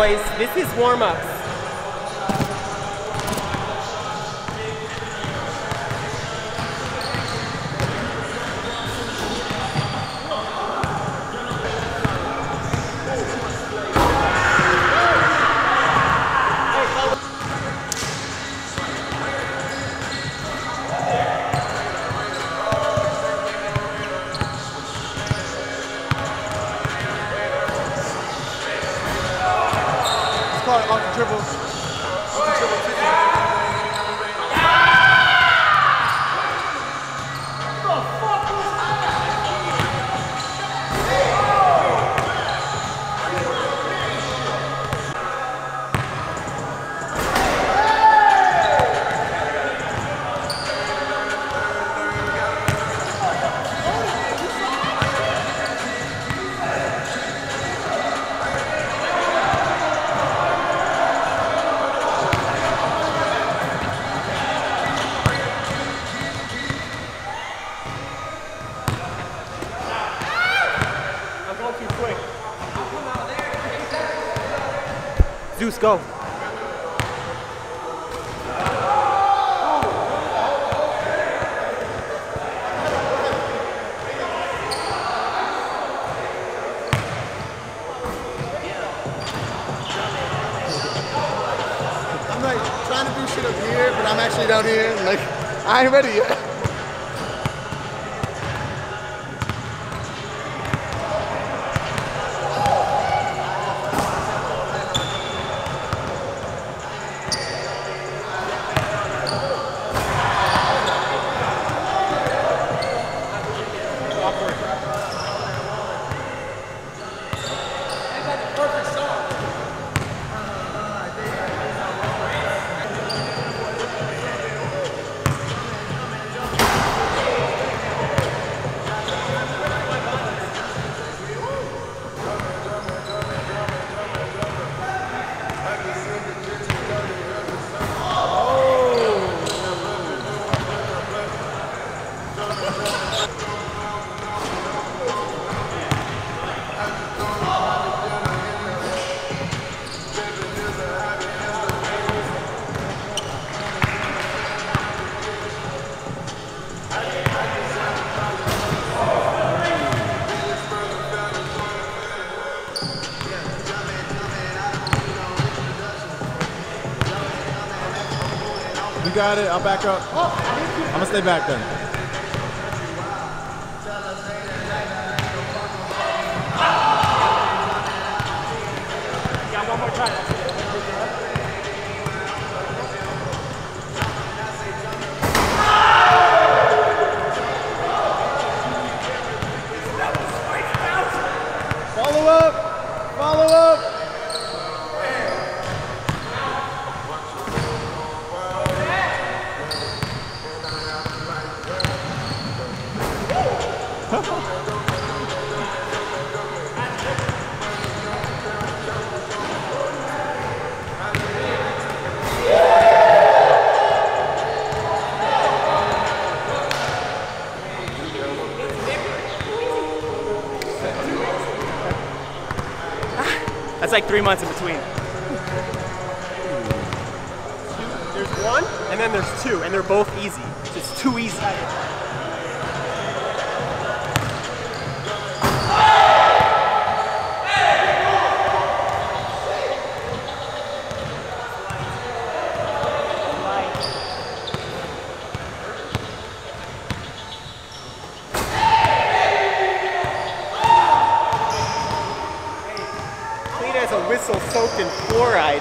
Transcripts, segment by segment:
boys. This is warm-ups. Off the dribble. Off the dribble. Zeus, go. I'm like trying to do shit up here, but I'm actually down here. Like, I ain't ready yet. You got it. I'll back up. I'm gonna stay back then. Got one more try. Follow up. Follow up. That's like 3 months in between. There's one, and then there's two, and they're both easy. It's just too easy. As a whistle soaked in fluoride.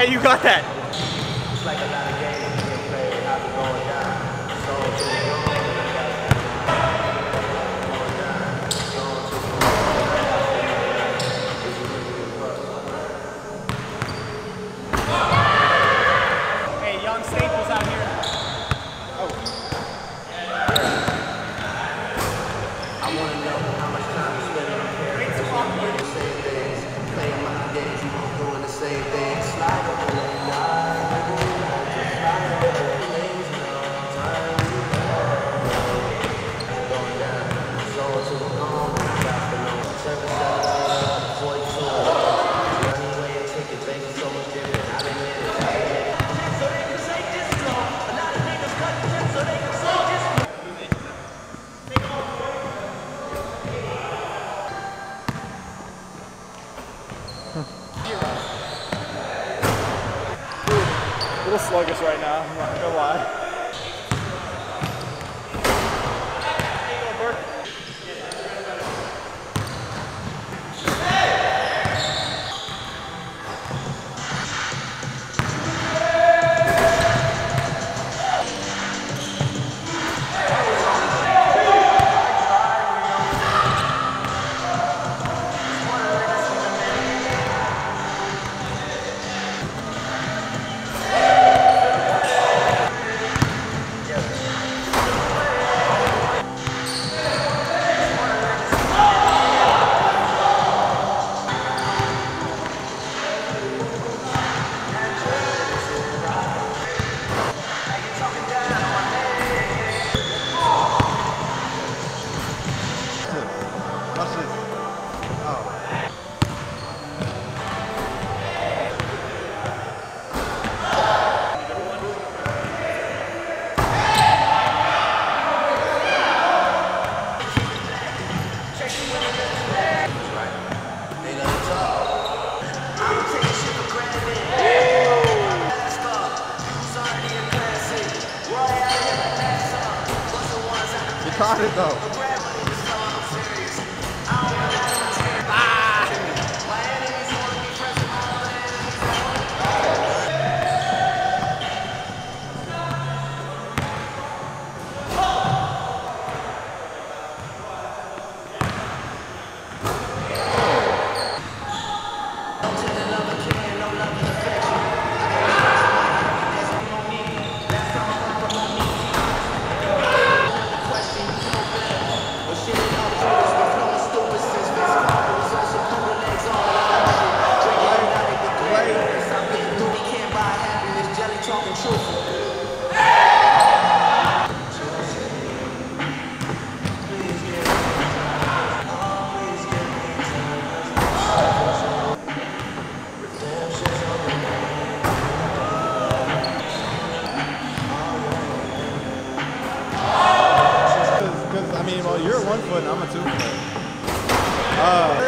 Hey, you got that. It's like a lot of games being played, how we going down. So to the going down. So to the Hey, young Staples out here. I want to know how much time you spend on here. Doing the same things, playing my games, doing the same things. Slide up the lane, going down. So to the home, afternoon. 7-7-42. Running away and ticket, baby, so much different. I've been in it. So they can say this slow. A lot of niggas cut tips, so they can say this slow. A little sluggish right now, I'm not gonna lie. Watch this. Oh. You caught it though. I mean, well, you're a 1 foot and I'm a 2 foot.